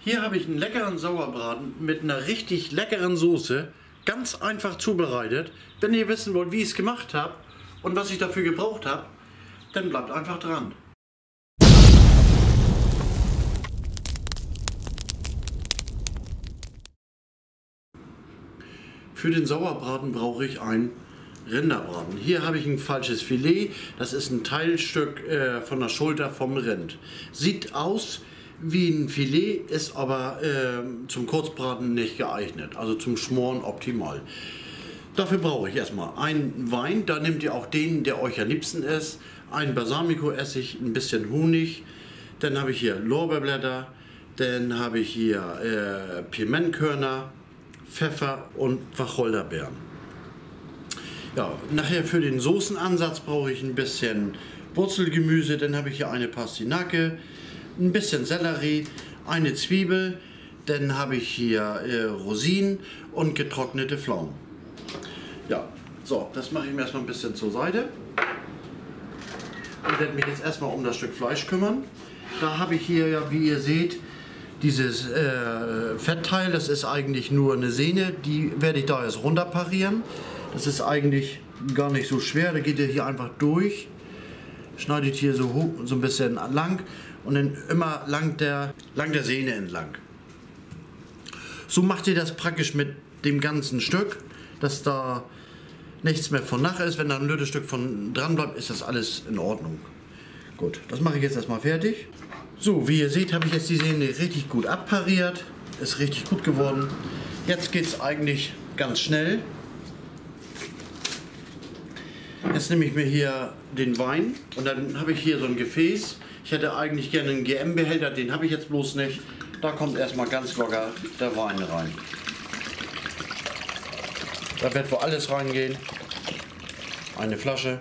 Hier habe ich einen leckeren Sauerbraten mit einer richtig leckeren Soße, ganz einfach zubereitet. Wenn ihr wissen wollt, wie ich es gemacht habe und was ich dafür gebraucht habe, dann bleibt einfach dran. Für den Sauerbraten brauche ich einen Rinderbraten. Hier habe ich ein falsches Filet, das ist ein Teilstück von der Schulter vom Rind. Sieht aus wie ein Filet, ist aber zum Kurzbraten nicht geeignet, also zum Schmoren optimal. Dafür brauche ich erstmal einen Wein, da nehmt ihr auch den, der euch am liebsten ist, einen Balsamico-Essig, ein bisschen Honig, dann habe ich hier Lorbeerblätter, dann habe ich hier Pimentkörner, Pfeffer und Wacholderbeeren. Ja, nachher für den Soßenansatz brauche ich ein bisschen Wurzelgemüse, dann habe ich hier eine Pastinake, ein bisschen Sellerie, eine Zwiebel, dann habe ich hier Rosinen und getrocknete Pflaumen. Ja, so, das mache ich mir erstmal ein bisschen zur Seite und werde mich jetzt erstmal um das Stück Fleisch kümmern. Da habe ich hier ja, wie ihr seht, dieses Fettteil, das ist eigentlich nur eine Sehne, die werde ich da jetzt runterparieren. Das ist eigentlich gar nicht so schwer, da geht ihr hier einfach durch, schneidet hier so hoch, so ein bisschen lang und dann immer lang der Sehne entlang. So macht ihr das praktisch mit dem ganzen Stück, dass da nichts mehr von nach ist. Wenn da ein blödes Stück von dran bleibt, ist das alles in Ordnung. Gut, das mache ich jetzt erstmal fertig. So, wie ihr seht, habe ich jetzt die Sehne richtig gut abpariert. Ist richtig gut geworden. Jetzt geht es eigentlich ganz schnell. Jetzt nehme ich mir hier den Wein und dann habe ich hier so ein Gefäß. Ich hätte eigentlich gerne einen GM-Behälter, den habe ich jetzt bloß nicht. Da kommt erstmal ganz locker der Wein rein. Da wird wohl alles reingehen. Eine Flasche.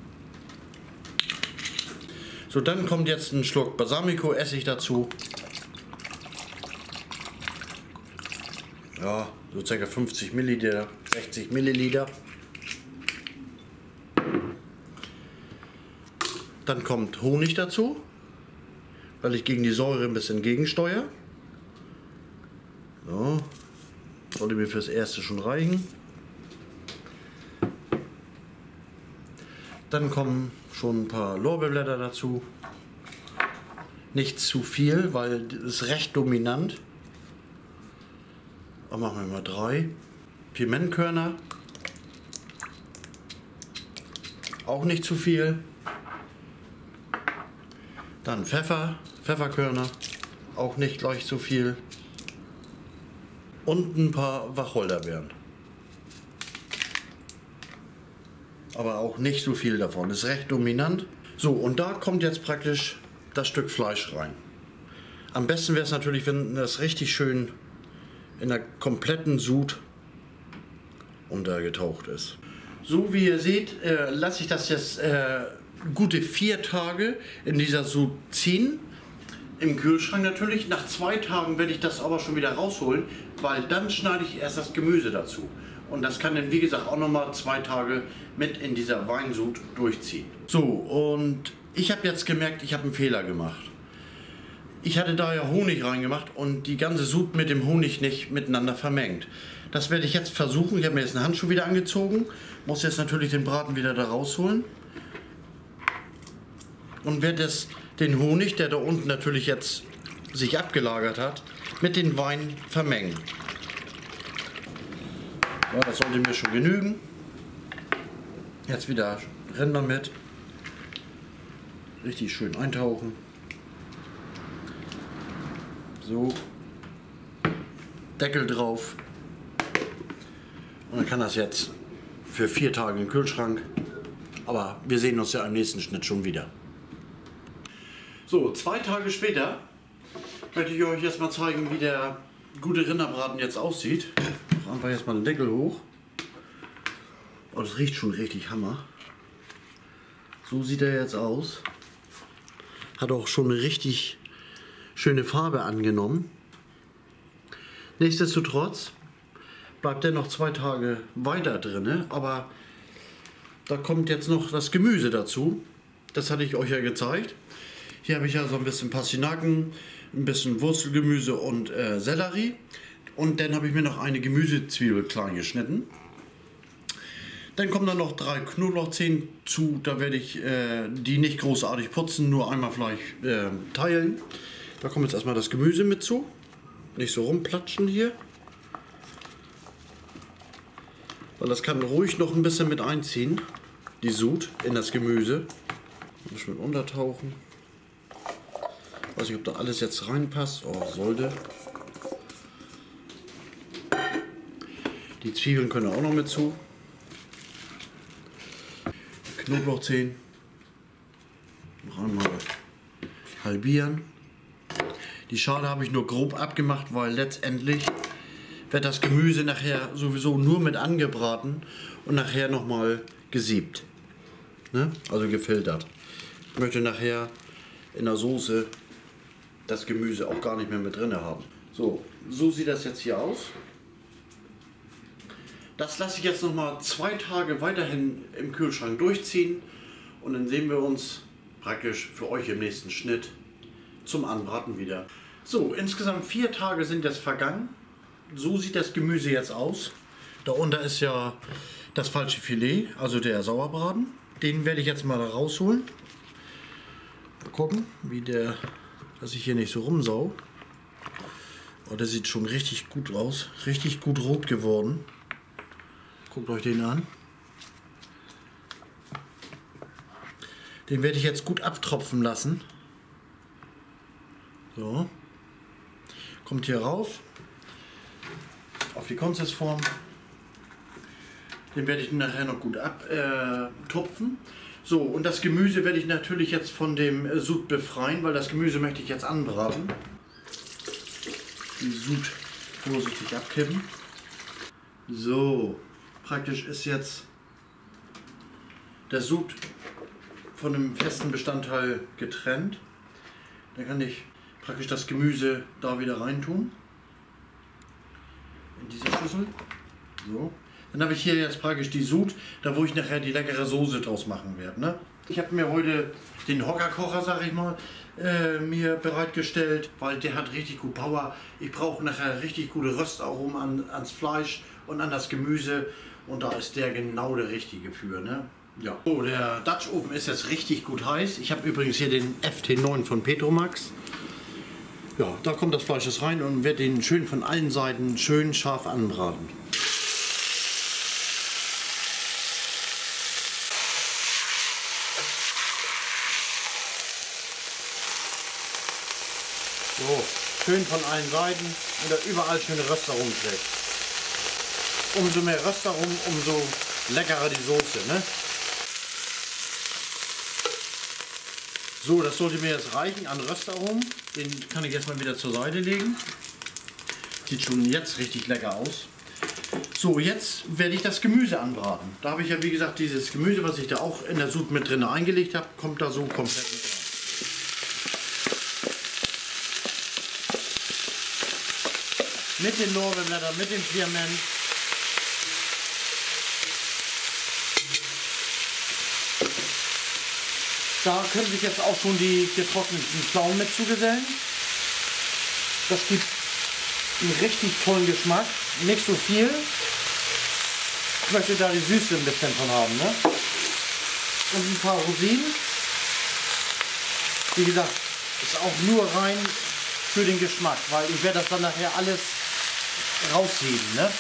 So, dann kommt jetzt ein Schluck Balsamico-Essig dazu. Ja, so ca. 50 Milliliter, 60 Milliliter. Dann kommt Honig dazu, weil ich gegen die Säure ein bisschen gegensteuere. So, sollte mir fürs Erste schon reichen. Dann kommen schon ein paar Lorbeerblätter dazu. Nicht zu viel, weil es ist recht dominant. Aber machen wir mal 3. Pimentkörner. Auch nicht zu viel. Dann Pfefferkörner, auch nicht gleich so viel. Und ein paar Wacholderbeeren. Aber auch nicht so viel davon, ist recht dominant. So, und da kommt jetzt praktisch das Stück Fleisch rein. Am besten wäre es natürlich, wenn das richtig schön in der kompletten Sud untergetaucht ist. So wie ihr seht, lasse ich das jetzt gute 4 Tage in dieser Sud ziehen. Im Kühlschrank natürlich. Nach 2 Tagen werde ich das aber schon wieder rausholen, weil dann schneide ich erst das Gemüse dazu. Und das kann dann, wie gesagt, auch nochmal 2 Tage mit in dieser Weinsud durchziehen. So, und ich habe jetzt gemerkt, ich habe einen Fehler gemacht. Ich hatte da ja Honig reingemacht und die ganze Sud mit dem Honig nicht miteinander vermengt. Das werde ich jetzt versuchen. Ich habe mir jetzt einen Handschuh wieder angezogen. Muss jetzt natürlich den Braten wieder da rausholen. Und werde den Honig, der da unten natürlich jetzt sich abgelagert hat, mit dem Wein vermengen. Ja, das sollte mir schon genügen. Jetzt wieder Rinder mit. Richtig schön eintauchen. So. Deckel drauf. Und dann kann das jetzt für 4 Tage im Kühlschrank. Aber wir sehen uns ja im nächsten Schnitt schon wieder. So, 2 Tage später möchte ich euch jetzt mal zeigen, wie der gute Rinderbraten jetzt aussieht. Einfach jetzt mal den Deckel hoch. Oh, das riecht schon richtig Hammer. So sieht er jetzt aus. Hat auch schon eine richtig schöne Farbe angenommen. Nichtsdestotrotz bleibt er noch 2 Tage weiter drin, aber da kommt jetzt noch das Gemüse dazu. Das hatte ich euch ja gezeigt. Hier habe ich ja so ein bisschen Pastinaken, ein bisschen Wurzelgemüse und Sellerie. Und dann habe ich mir noch eine Gemüsezwiebel klein geschnitten. Dann kommen dann noch 3 Knoblauchzehen zu. Da werde ich die nicht großartig putzen, nur einmal vielleicht teilen. Da kommt jetzt erstmal das Gemüse mit zu. Nicht so rumplatschen hier. Weil das kann ruhig noch ein bisschen mit einziehen. Die Sud in das Gemüse. Muss mit untertauchen. Weiß nicht, ob da alles jetzt reinpasst. Oh, sollte. Die Zwiebeln können auch noch mit zu. Knoblauchzehen. Noch einmal halbieren. Die Schale habe ich nur grob abgemacht, weil letztendlich wird das Gemüse nachher sowieso nur mit angebraten und nachher nochmal gesiebt. Ne? Also gefiltert. Ich möchte nachher in der Soße das Gemüse auch gar nicht mehr mit drin haben. So sieht das jetzt hier aus. Das lasse ich jetzt noch mal 2 Tage weiterhin im Kühlschrank durchziehen und dann sehen wir uns praktisch für euch im nächsten Schnitt zum Anbraten wieder. So, insgesamt 4 Tage sind jetzt vergangen. So sieht das Gemüse jetzt aus. Darunter ist ja das falsche Filet, also der Sauerbraten. Den werde ich jetzt mal rausholen. Mal gucken, dass ich hier nicht so rumsau. Oh, der sieht schon richtig gut aus, richtig gut rot geworden. Guckt euch den an. Den werde ich jetzt gut abtropfen lassen. So. Kommt hier rauf. Auf die Konzessform. Den werde ich nachher noch gut abtupfen. So, und das Gemüse werde ich natürlich jetzt von dem Sud befreien, weil das Gemüse möchte ich jetzt anbraten. Die Sud vorsichtig abkippen. So. Praktisch ist jetzt der Sud von dem festen Bestandteil getrennt. Dann kann ich praktisch das Gemüse da wieder reintun. In diese Schüssel. So. Dann habe ich hier jetzt praktisch die Sud, da wo ich nachher die leckere Soße draus machen werde. Ne? Ich habe mir heute den Hockerkocher, sag ich mal, mir bereitgestellt, weil der hat richtig gut Power. Ich brauche nachher richtig gute Röstaromen ans Fleisch und an das Gemüse. Und da ist der genau der richtige für. Ne? Ja. So, der Dutch Ofen ist jetzt richtig gut heiß. Ich habe übrigens hier den FT9 von Petromax. Ja, da kommt das Fleisch jetzt rein und wird den schön von allen Seiten schön scharf anbraten. So, schön von allen Seiten und er überall schöne Röstaromen kriegt. Umso mehr Röstaromen, umso leckerer die Soße. Ne? So, das sollte mir jetzt reichen an Röstaromen. Den kann ich jetzt mal wieder zur Seite legen. Sieht schon jetzt richtig lecker aus. So, jetzt werde ich das Gemüse anbraten. Da habe ich ja wie gesagt dieses Gemüse, was ich da auch in der Sud mit drin eingelegt habe, kommt da so komplett mit rein. Mit den Lorbeerblättern, mit dem Firment. Da können sich jetzt auch schon die getrockneten Pflaumen mit zugesellen. Das gibt einen richtig tollen Geschmack. Nicht so viel. Ich möchte da die Süße ein bisschen von haben. Ne? Und ein paar Rosinen. Wie gesagt, ist auch nur rein für den Geschmack, weil ich werde das dann nachher alles rausheben. Ne?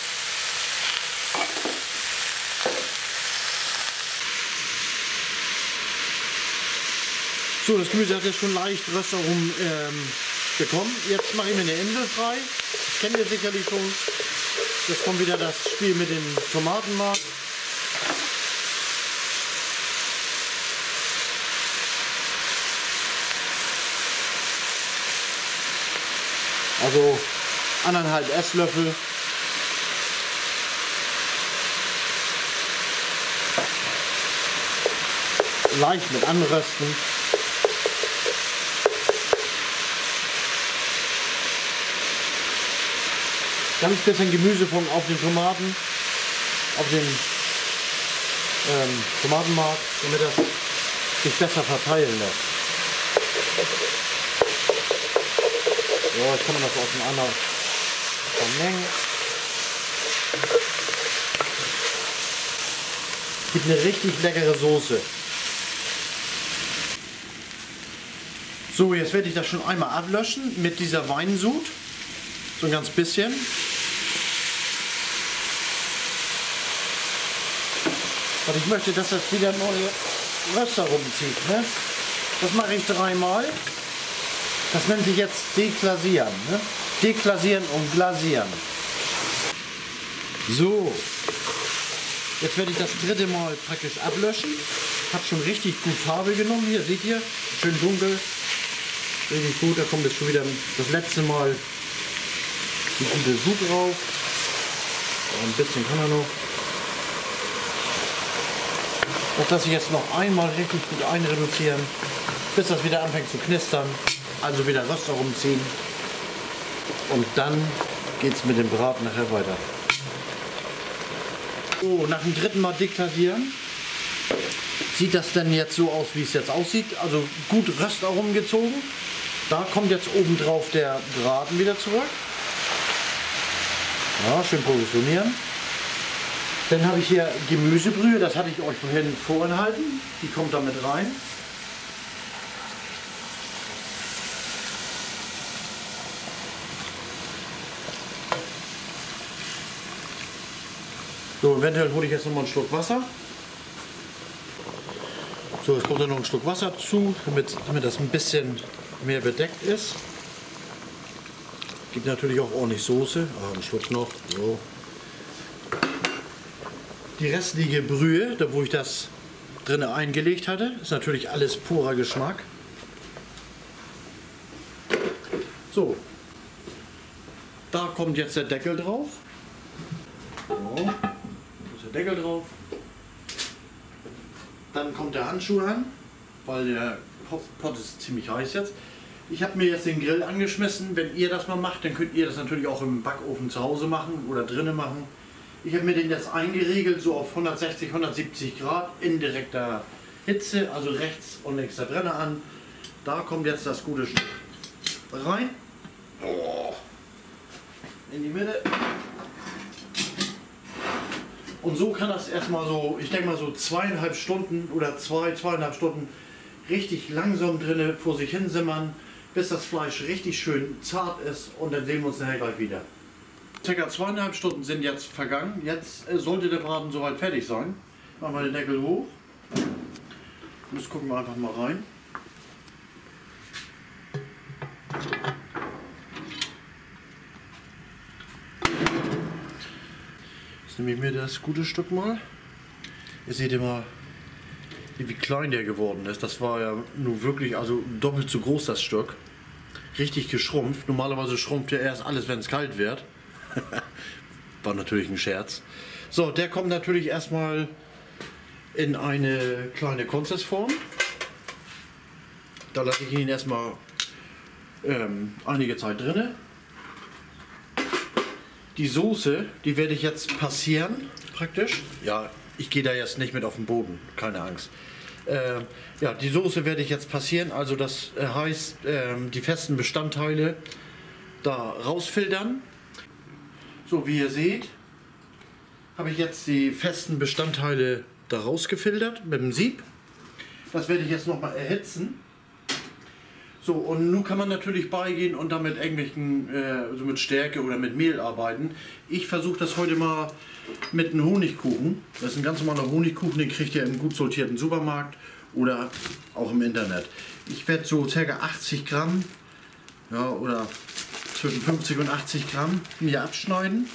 So, das Gemüse hat jetzt schon leicht Röstaromen bekommen. Jetzt mache ich mir eine Insel frei. Das kennt ihr sicherlich schon. Jetzt kommt wieder das Spiel mit dem Tomatenmark. Also 1,5 Esslöffel. Leicht mit anrösten. Ganz bisschen Gemüse auf den Tomaten, auf den Tomatenmark, damit das sich besser verteilen lässt. So, jetzt kann man das auseinander vermengen. Gibt eine richtig leckere Soße. So, jetzt werde ich das schon einmal ablöschen mit dieser Weinsud. So ein ganz bisschen. Und ich möchte, dass das wieder neue Röster rumzieht. Ne? Das mache ich dreimal. Das nennt sich jetzt deglasieren. Ne? Deglasieren und glasieren. So. Jetzt werde ich das dritte Mal praktisch ablöschen. Hat schon richtig gut Farbe genommen. Hier seht ihr, schön dunkel. Richtig gut, da kommt jetzt schon wieder das letzte Mal die gute Sud drauf. Ein bisschen kann er noch. Das lasse ich jetzt noch einmal richtig gut einreduzieren, bis das wieder anfängt zu knistern. Also wieder Röster rumziehen. Und dann geht es mit dem Braten nachher weiter. So, nach dem dritten Mal deglasieren sieht das denn jetzt so aus, wie es jetzt aussieht. Also gut Röstaromen gezogen. Da kommt jetzt obendrauf der Braten wieder zurück. Ja, schön positionieren. Dann habe ich hier Gemüsebrühe, das hatte ich euch vorhin vorenthalten. Die kommt damit rein. So, eventuell hole ich jetzt noch mal einen Schluck Wasser. So, jetzt kommt dann noch ein Schluck Wasser zu, damit das ein bisschen mehr bedeckt ist. Gibt natürlich auch ordentlich Soße. Ah, einen Schluck noch. So. Die restliche Brühe, da wo ich das drin eingelegt hatte, ist natürlich alles purer Geschmack. So. Da kommt jetzt der Deckel drauf. So. Der Deckel drauf. Dann kommt der Handschuh an, weil der Pot ist ziemlich heiß jetzt. Ich habe mir jetzt den Grill angeschmissen. Wenn ihr das mal macht, dann könnt ihr das natürlich auch im Backofen zu Hause machen oder drinnen machen. Ich habe mir den jetzt eingeregelt, so auf 160, 170 Grad in direkter Hitze, also rechts und links der Brenner an. Da kommt jetzt das gute Stück rein. Oh. In die Mitte. Und so kann das erstmal so, ich denke mal so 2,5 Stunden oder 2,5 Stunden richtig langsam drinne vor sich hin simmern, bis das Fleisch richtig schön zart ist, und dann sehen wir uns nachher gleich wieder. Circa 2,5 Stunden sind jetzt vergangen. Jetzt sollte der Braten soweit fertig sein. Machen wir den Deckel hoch. Jetzt gucken wir einfach mal rein. Jetzt nehme ich mir das gute Stück mal. Ihr seht immer, wie klein der geworden ist. Das war ja nur wirklich, also doppelt so groß das Stück. Richtig geschrumpft. Normalerweise schrumpft ja erst alles, wenn es kalt wird. War natürlich ein Scherz. So, der kommt natürlich erstmal in eine kleine Konzessform. Da lasse ich ihn erstmal einige Zeit drinne. Die Soße, die werde ich jetzt passieren, praktisch. Ja, ich gehe da jetzt nicht mit auf den Boden, keine Angst. Ja, die Soße werde ich jetzt passieren, also das heißt, die festen Bestandteile da rausfiltern. So, wie ihr seht, habe ich jetzt die festen Bestandteile da rausgefiltert mit dem Sieb. Das werde ich jetzt nochmal erhitzen. So, und nun kann man natürlich beigehen und damit irgendwelchen, so mit Stärke oder mit Mehl arbeiten. Ich versuche das heute mal mit einem Honigkuchen. Das ist ein ganz normaler Honigkuchen, den kriegt ihr im gut sortierten Supermarkt oder auch im Internet. Ich werde so ca. 80 Gramm, ja, oder zwischen 50 und 80 Gramm mir abschneiden.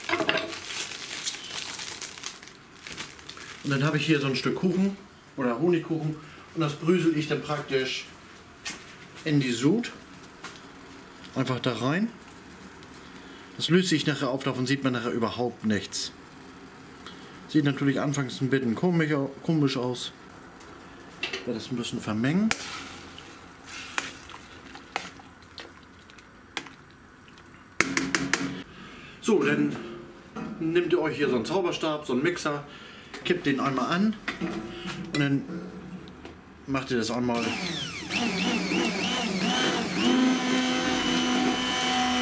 Und dann habe ich hier so ein Stück Kuchen oder Honigkuchen und das brösel ich dann praktisch in die Sud. Einfach da rein. Das löst sich nachher auf, davon sieht man nachher überhaupt nichts. Sieht natürlich anfangs ein bisschen komisch aus. Ich werde das ein bisschen vermengen. So, dann nehmt ihr euch hier so einen Zauberstab, so einen Mixer, kippt den einmal an und dann macht ihr das einmal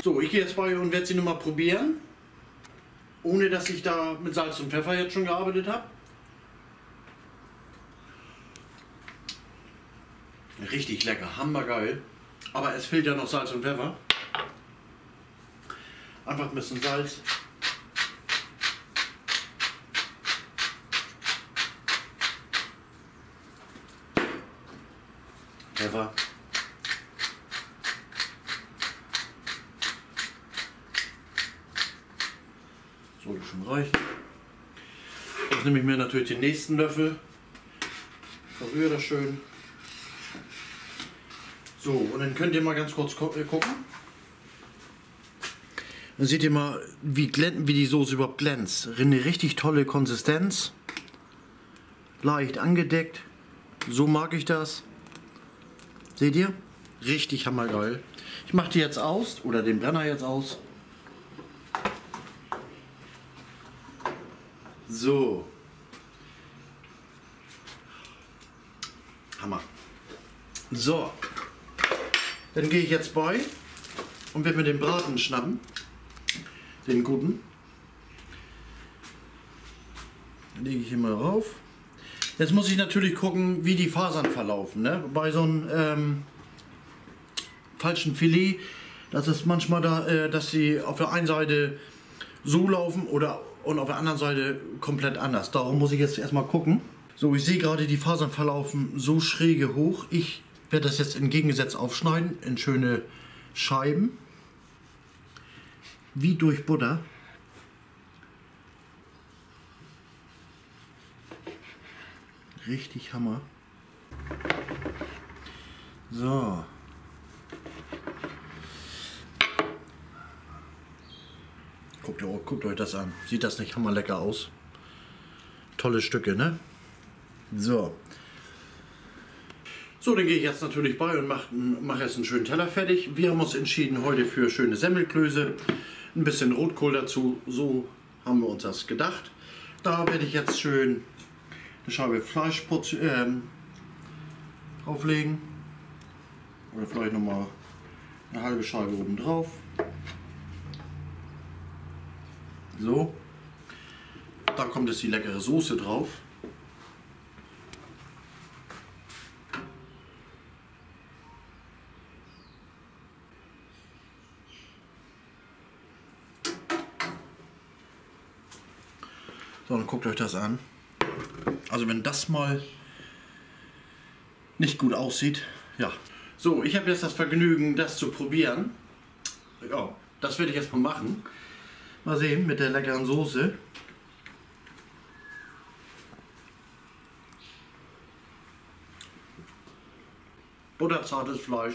So, ich gehe jetzt bei und werde sie nochmal probieren. Ohne dass ich da mit Salz und Pfeffer jetzt schon gearbeitet habe. Richtig lecker, hammergeil. Aber es fehlt ja noch Salz und Pfeffer. Einfach ein bisschen Salz. Pfeffer. Sollte schon reichen. Jetzt nehme ich mir natürlich den nächsten Löffel. Verrühre das schön. So, und dann könnt ihr mal ganz kurz gucken. Dann seht ihr mal, wie die Soße überhaupt glänzt. Eine richtig tolle Konsistenz. Leicht angedeckt. So mag ich das. Seht ihr? Richtig hammergeil. Ich mache die jetzt aus, oder den Brenner jetzt aus. So. Hammer. So. Dann gehe ich jetzt bei und werde mir den Braten schnappen. Den guten. Den lege ich hier mal rauf. Jetzt muss ich natürlich gucken, wie die Fasern verlaufen. Ne? Bei so einem falschen Filet, das ist manchmal da, dass sie auf der einen Seite so laufen und auf der anderen Seite komplett anders. Darum muss ich jetzt erstmal gucken. So, ich sehe gerade, die Fasern verlaufen so schräge hoch. Ich werde das jetzt entgegengesetzt aufschneiden in schöne Scheiben. Wie durch Butter. Richtig Hammer. So. Guckt euch das an. Sieht das nicht hammerlecker aus? Tolle Stücke, ne? So. So, dann gehe ich jetzt natürlich bei und mache jetzt einen schönen Teller fertig. Wir haben uns entschieden heute für schöne Semmelklöße. Ein bisschen Rotkohl dazu. So haben wir uns das gedacht. Da werde ich jetzt schön eine Scheibe Fleisch drauflegen. Oder vielleicht nochmal eine halbe Scheibe oben drauf. So. Da kommt jetzt die leckere Soße drauf. So, dann guckt euch das an. Also wenn das mal nicht gut aussieht, ja. So, ich habe jetzt das Vergnügen, das zu probieren. Ja, das werde ich jetzt mal machen. Mal sehen mit der leckeren Soße. Butterzartes Fleisch.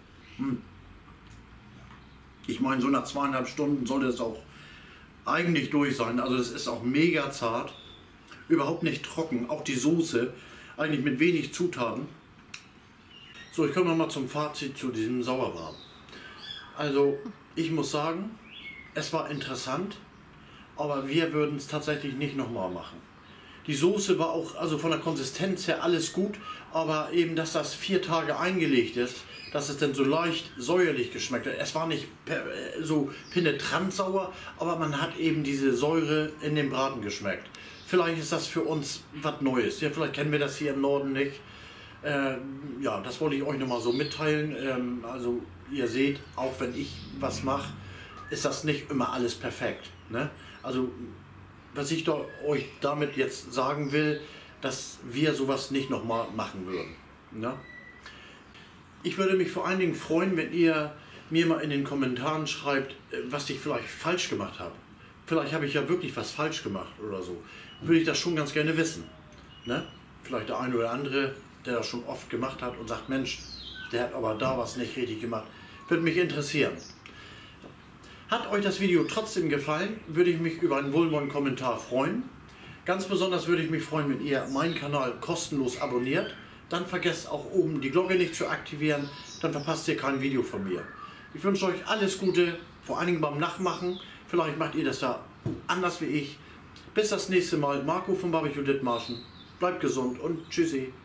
Ich meine, so nach 2,5 Stunden sollte es auch eigentlich durch sein. Also das ist auch mega zart. Überhaupt nicht trocken. Auch die Soße. Eigentlich mit wenig Zutaten. So, ich komme nochmal zum Fazit zu diesem Sauerbraten. Also, ich muss sagen, es war interessant, aber wir würden es tatsächlich nicht nochmal machen. Die Soße war auch, also von der Konsistenz her alles gut, aber eben, dass das 4 Tage eingelegt ist, dass es dann so leicht säuerlich geschmeckt hat. Es war nicht so penetrant sauer, aber man hat eben diese Säure in dem Braten geschmeckt. Vielleicht ist das für uns was Neues. Ja, vielleicht kennen wir das hier im Norden nicht. Ja, das wollte ich euch nochmal so mitteilen. Also ihr seht, auch wenn ich was mache, ist das nicht immer alles perfekt. Ne? Also was ich euch damit jetzt sagen will, dass wir sowas nicht nochmal machen würden. Ne? Ich würde mich vor allen Dingen freuen, wenn ihr mir mal in den Kommentaren schreibt, was ich vielleicht falsch gemacht habe. Vielleicht habe ich ja wirklich was falsch gemacht oder so. Würde ich das schon ganz gerne wissen. Ne? Vielleicht der eine oder andere, der das schon oft gemacht hat und sagt, Mensch, der hat aber da was nicht richtig gemacht. Würde mich interessieren. Hat euch das Video trotzdem gefallen, würde ich mich über einen wohlwollenden Kommentar freuen. Ganz besonders würde ich mich freuen, wenn ihr meinen Kanal kostenlos abonniert. Dann vergesst auch oben die Glocke nicht zu aktivieren, dann verpasst ihr kein Video von mir. Ich wünsche euch alles Gute, vor allen Dingen beim Nachmachen. Vielleicht macht ihr das ja anders wie ich. Bis das nächste Mal, Marco von Barbecue Dithmarschen. Bleibt gesund und tschüssi.